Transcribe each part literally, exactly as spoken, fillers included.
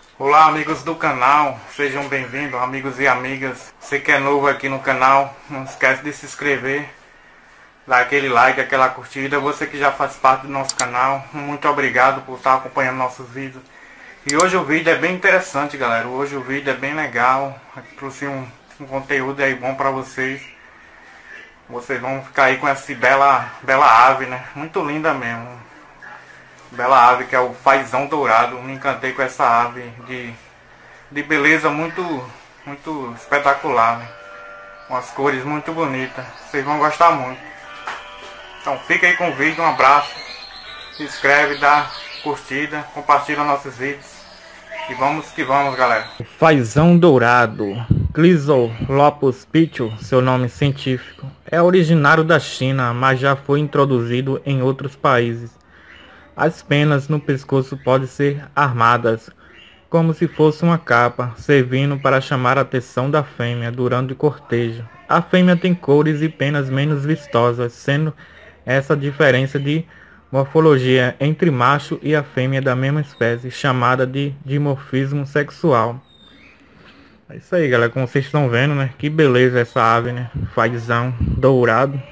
Olá, amigos do canal, sejam bem-vindos, amigos e amigas. Você que é novo aqui no canal, não esquece de se inscrever, dar aquele like, aquela curtida. Você que já faz parte do nosso canal, muito obrigado por estar acompanhando nossos vídeos. E hoje o vídeo é bem interessante, galera. Hoje o vídeo é bem legal, trouxe um, um conteúdo aí bom para vocês. Vocês vão ficar aí com essa bela, bela ave, né? Muito linda mesmo. Bela ave que é o fazão dourado. Me encantei com essa ave de, de beleza muito, muito espetacular, né? Umas cores muito bonitas. Vocês vão gostar muito. Então fica aí com o vídeo. Um abraço. Se inscreve, dá curtida, compartilha nossos vídeos. E vamos que vamos, galera. Fazão dourado, Chrysolophus pictus, seu nome científico, é originário da China, mas já foi introduzido em outros países. As penas no pescoço podem ser armadas, como se fosse uma capa, servindo para chamar a atenção da fêmea durante o cortejo. A fêmea tem cores e penas menos vistosas, sendo essa a diferença de morfologia entre macho e a fêmea da mesma espécie, chamada de dimorfismo sexual. É isso aí, galera, como vocês estão vendo, né? Que beleza essa ave, né? Fazão dourado.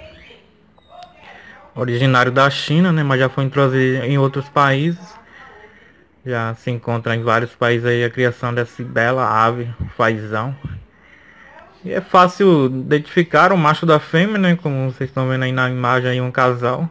Originário da China, né? Mas já foi introduzido em outros países. Já se encontra em vários países aí a criação dessa bela ave, fazão. E é fácil identificar o macho da fêmea, né? Como vocês estão vendo aí na imagem, aí um casal.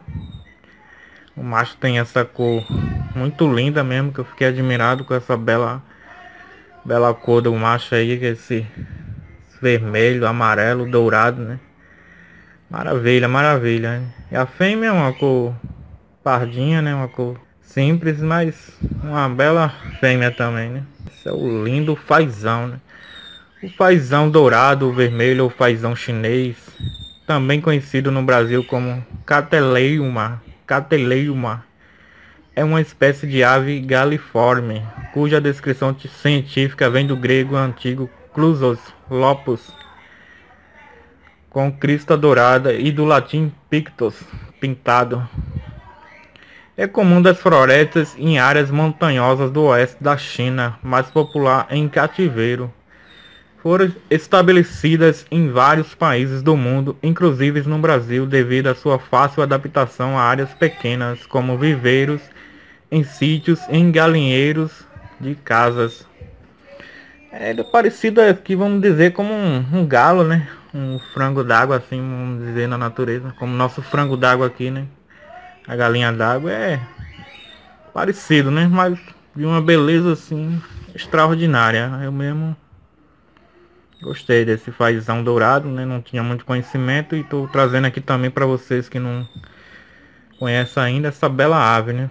O macho tem essa cor muito linda mesmo, que eu fiquei admirado com essa bela bela cor do macho aí, que é esse vermelho, amarelo, dourado, né? Maravilha, maravilha, né? E a fêmea é uma cor pardinha, né? Uma cor simples, mas uma bela fêmea também, né? Esse é o lindo fazão, né? O fazão dourado, vermelho ou fazão chinês, também conhecido no Brasil como Cateleuma. Cateleuma é uma espécie de ave galiforme, cuja descrição científica vem do grego antigo Chrysolophus, com crista dourada, e do latim pictus, pintado. É comum das florestas em áreas montanhosas do oeste da China, mais popular em cativeiro. Foram estabelecidas em vários países do mundo, inclusive no Brasil, devido à sua fácil adaptação a áreas pequenas, como viveiros, em sítios, em galinheiros de casas. É parecido aqui, vamos dizer, como um, um galo, né? Um frango d'água, assim, vamos dizer, na natureza. Como nosso frango d'água aqui, né? A galinha d'água é parecido, né? Mas de uma beleza, assim, extraordinária. Eu mesmo gostei desse fazão dourado, né? Não tinha muito conhecimento e tô trazendo aqui também para vocês que não conhecem ainda essa bela ave, né?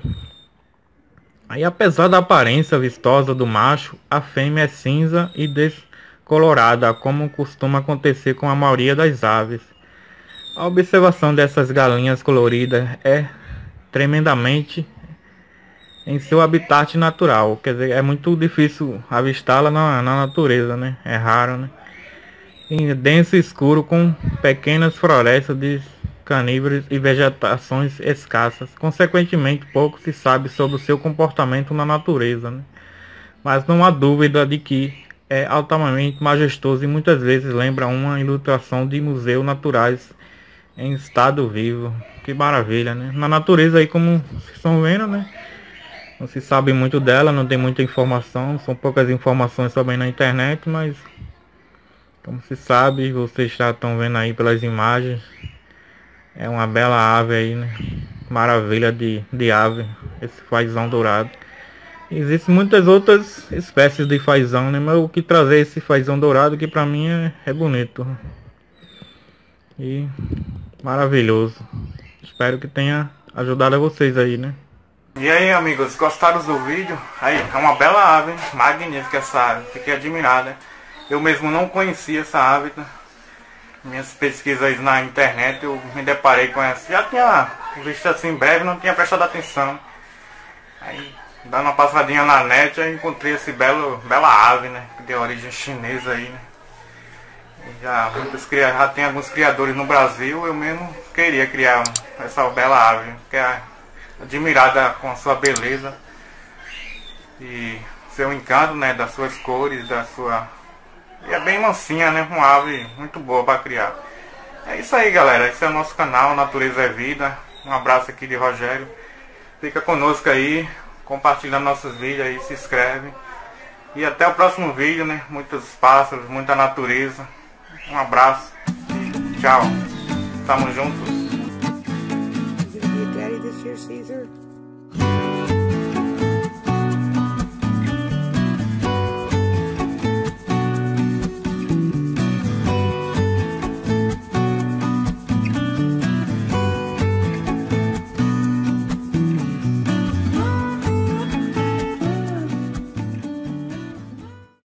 Aí, apesar da aparência vistosa do macho, a fêmea é cinza e descolorada, como costuma acontecer com a maioria das aves. A observação dessas galinhas coloridas é tremendamente em seu habitat natural, quer dizer, é muito difícil avistá-la na, na natureza, né? É raro, né? Em denso escuro, com pequenas florestas de canívoros e vegetações escassas. Consequentemente, pouco se sabe sobre o seu comportamento na natureza, né? Mas não há dúvida de que é altamente majestoso e muitas vezes lembra uma ilustração de museus naturais em estado vivo. Que maravilha, né? Na natureza aí, como vocês estão vendo, né? Não se sabe muito dela, não tem muita informação, são poucas informações também na internet, mas como se sabe, vocês já estão vendo aí pelas imagens, é uma bela ave aí, né? Maravilha de, de ave, esse fazão dourado. Existem muitas outras espécies de fazão, né? Mas eu quis trazer esse fazão dourado que pra mim é, é bonito e maravilhoso. Espero que tenha ajudado a vocês aí, né? E aí, amigos, gostaram do vídeo? Aí, é uma bela ave, hein? Magnífica essa ave, fiquei admirado, né? Eu mesmo não conhecia essa ave, né? Minhas pesquisas na internet eu me deparei com essa. Já tinha visto assim breve, não tinha prestado atenção. Aí, dando uma passadinha na net, eu encontrei esse belo, bela ave, né? De origem chinesa aí, né? E já, muitos, já tem alguns criadores no Brasil, eu mesmo queria criar essa bela ave, que é admirada com a sua beleza e seu encanto, né, das suas cores, da sua... E é bem mansinha, né, uma ave muito boa para criar. É isso aí, galera, esse é o nosso canal Natureza é Vida. Um abraço aqui de Rogério. Fica conosco aí, compartilhando nossos vídeos aí, se inscreve. E até o próximo vídeo, né, muitos pássaros, muita natureza. Um abraço, tchau, tamo juntos.